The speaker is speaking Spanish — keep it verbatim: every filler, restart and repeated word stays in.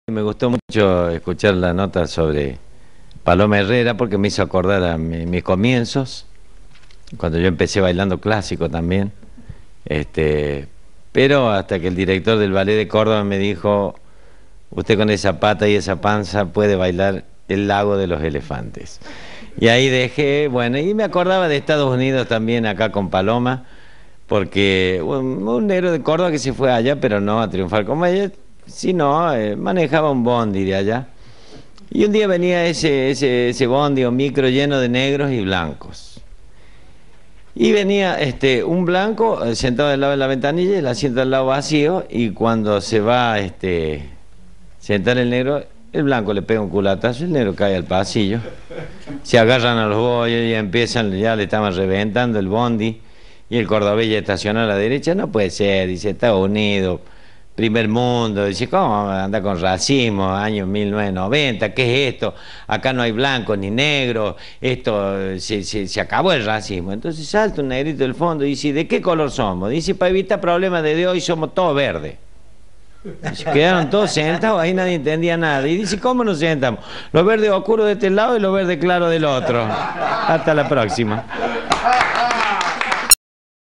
Me gustó mucho escuchar la nota sobre Paloma Herrera porque me hizo acordar a mi- mis comienzos, cuando yo empecé bailando clásico también. Este, pero hasta que el director del Ballet de Córdoba me dijo: usted con esa pata y esa panza puede bailar el lago de los elefantes. Y ahí dejé, bueno, y me acordaba de Estados Unidos también acá con Paloma, porque un, un negro de Córdoba que se fue allá, pero no a triunfar como ella, sino eh, manejaba un bondi de allá. Y un día venía ese, ese, ese bondi o micro lleno de negros y blancos. Y venía este, un blanco eh, sentado al lado de la ventanilla y el asiento al lado vacío, y cuando se va este, sentar el negro, el blanco le pega un culatazo, el negro cae al pasillo, se agarran a los bollos y empiezan, ya le estaban reventando el bondi, y el cordobés ya estaciona a la derecha. No puede ser, dice, Estados Unidos, primer mundo. Dice, ¿cómo anda con racismo? Año mil novecientos noventa, ¿qué es esto? Acá no hay blancos ni negros, esto eh, se, se, se acabó el racismo. Entonces salta un negrito del fondo y dice, ¿de qué color somos? Dice, para evitar problemas desde hoy somos todos verdes. Se quedaron todos sentados, ahí nadie entendía nada. Y dice, ¿cómo nos sentamos? Los verdes oscuros de este lado y los verdes claros del otro. Hasta la próxima.